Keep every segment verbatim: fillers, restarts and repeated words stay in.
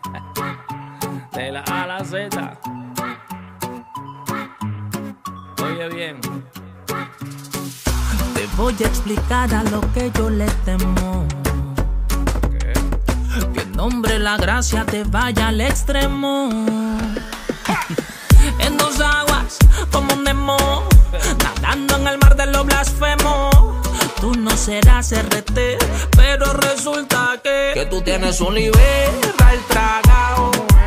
De la A a la Z. Oye bien. Te voy a explicar a lo que yo le temo. ¿Qué? Que en nombre de la gracia te vaya al extremo. En dos aguas como un Nemo, nadando en el mar de lo blasfemo. Tú no serás R T, pero resulta que Que tú tienes un liberal tragado,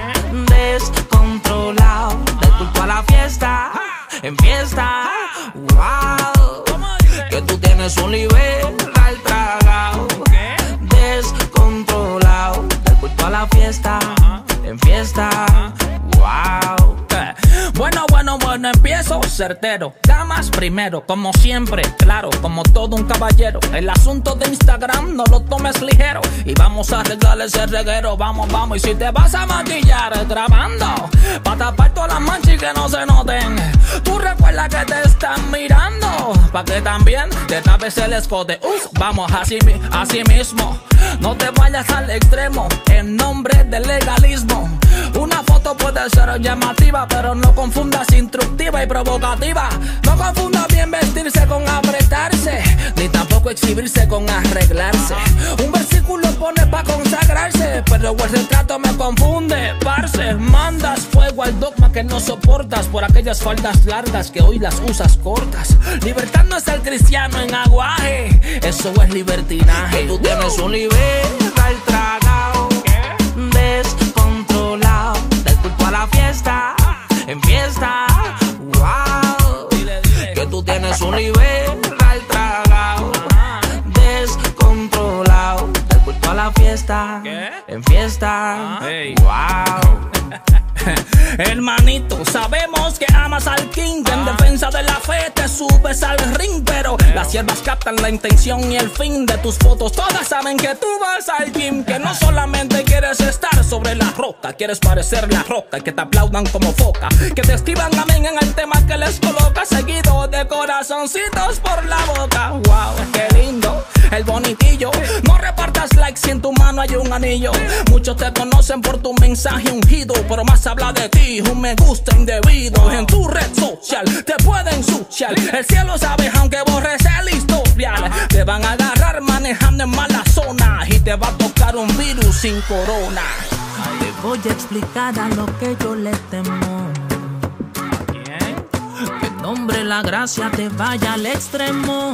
descontrolado, del culto a la fiesta, en fiesta, wow. Que tú tienes un liberal tragado, descontrolado, del culto a la fiesta, en fiesta, wow. Bueno, bueno, bueno, empiezo certero. Damas primero, como siempre, claro, como todo un caballero. El asunto de Instagram no lo tomes ligero. Y vamos a arreglar ese reguero, vamos, vamos. Y si te vas a maquillar grabando, pa' tapar todas las manchas y que no se noten, tú recuerda que te están mirando, pa' que también te tapes el escote. Uf, vamos, así, así mismo. No te vayas al extremo, en nombre del legalismo. Una foto puede ser llamativa, pero no confundas instructiva y provocativa. No confundas bien vestirse con apretarse, ni tampoco exhibirse con arreglarse. Un versículo pone pa' consagrarse, pero el retrato me confunde, parce. Mandas fuego al dogma que no soportas por aquellas faldas largas que hoy las usas cortas. Libertad no es el cristiano en aguaje, eso es libertinaje. Que tú tienes un liberal tragado, descontrolado, del culto a la fiesta, en fiesta, wow. Que tú tienes un liberal tragado, descontrolado, del culto a la fiesta, en fiesta, wow. Hermanito, sabemos que amas al King, que en defensa de la fe te subes al ring, pero las siervas captan la intención y el fin de tus fotos. Todas saben que tú vas al gym, que no solamente quieres estar sobre la roca, quieres parecer la roca y que te aplaudan como foca, que te escriban amén en el tema que les coloca, seguido de corazoncitos por la boca. Wow, qué lindo, el bonitillo. No repartas likes si en tu mano hay un anillo. Muchos te conocen por tu mensaje ungido, pero más habla de ti un me gusta indebido. En tu red social te pueden ensuciar. El cielo sabe aunque borres el historial. Te van a agarrar manejando en mala zona y te va a tocar un virus sin corona. te voy a explicar a lo que yo le temo. Que en nombre de la gracia te vaya al extremo.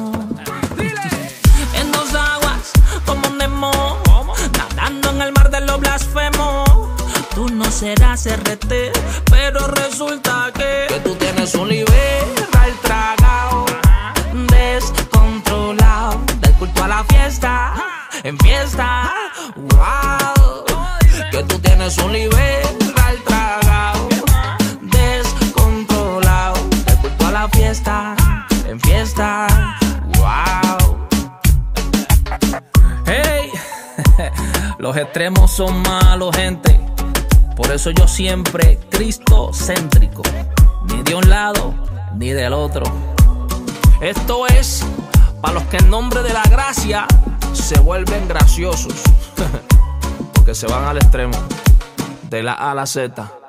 En dos aguas como un Nemo, nadando en el mar de lo blasfemo. Tú no serás R T, pero resulta que Que tú tienes un liberal tragado, descontrolado, del culto a la fiesta, en fiesta, wow. Que tú tienes un liberal tragado, descontrolado, del culto a la fiesta, en fiesta, wow. Hey, los extremos son malos, gente. Por eso yo siempre cristocéntrico, ni de un lado ni del otro. Esto es para los que en nombre de la gracia se vuelven graciosos, porque se van al extremo, de la A a la Z.